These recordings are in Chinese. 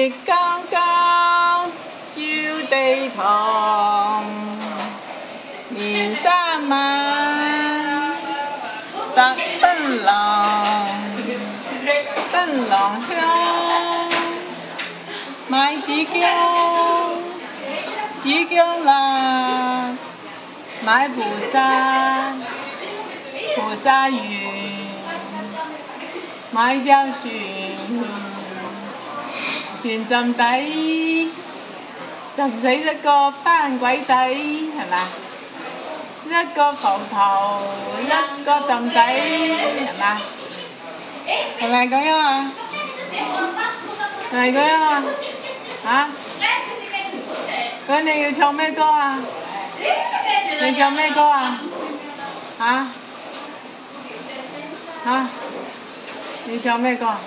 日刚刚就地堂，年三晚摘檳榔，檳榔香，買紫薑，紫薑辣，買菩薩，菩薩緣，買膠船，船浸底，浸死一個番鬼仔，係咪？一個浮頭，一個浸底，係咪？係咪咁樣啊？係咪咁樣啊？嚇？咁你要唱咩歌啊？你唱咩歌啊？嚇？嚇？你唱咩歌啊？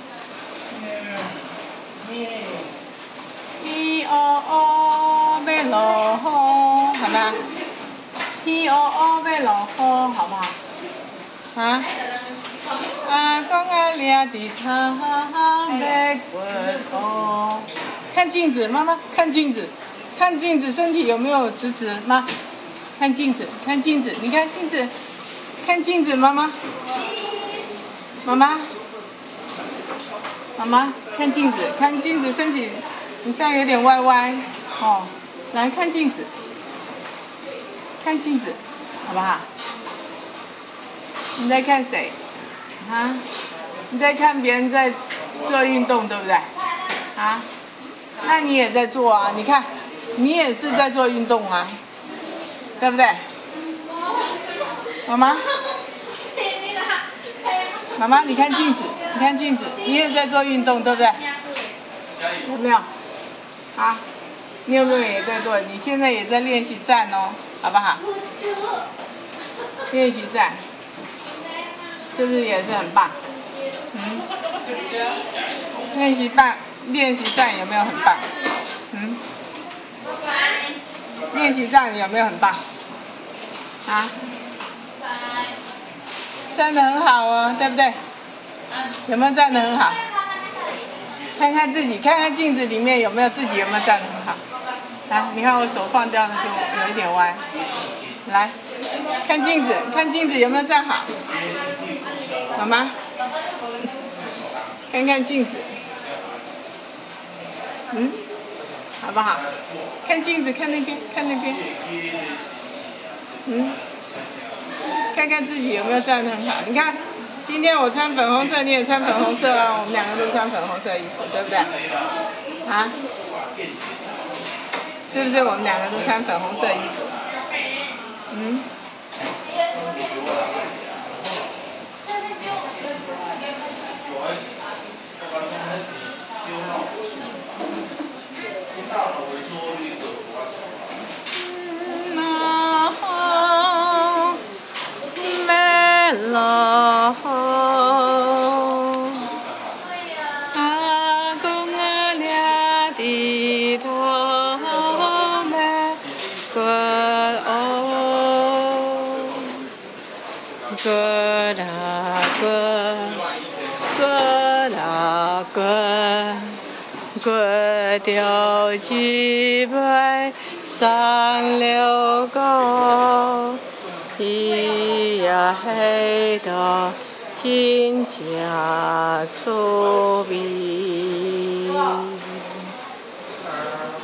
咿哦哦要落雨，係咪啊？咿哦哦要落雨，好唔好？嚇？阿公阿倆的他要過河。看鏡子，媽媽看鏡子，看鏡子，身體有沒有直直？媽，看鏡子，看鏡子，你看鏡子，看鏡子，媽媽，媽媽，媽媽，看鏡子，看鏡子，身體你這樣有點歪歪，哦，來看鏡子，看鏡子，好不好？你在看誰？啊？你在看別人在做運動，對不對？啊？那你也在做啊？你看，你也是在做運動啊，對不對？媽媽，媽媽，你看鏡子，你看鏡子，你也在做運動，對不對？有沒有？啊？你有沒有也在做？你現在也在練習站哦，好不好？練習站，是不是也是很棒？嗯？練習站有沒有很棒？嗯？練習站有沒有很棒？啊？站得很好哦，對不對？有沒有站得很好？看看自己，看看鏡子裡面有沒有自己有沒有站得很好？來，你看我手放掉了就有一點歪。來，看鏡子，看鏡子有沒有站好？媽媽，看看鏡子。嗯，好不好？看鏡子，看那邊，看那邊。嗯，看看自己有沒有站得很好。你看，今天我穿粉紅色，你也穿粉紅色啊，我們兩個都穿粉紅色衣服，對不對？啊？是不是我們兩個都穿粉紅色衣服？嗯？落雨，阿公阿倆低頭要過河，過啦過，過掉幾杯三六九。咿呀嘿的真正趣味。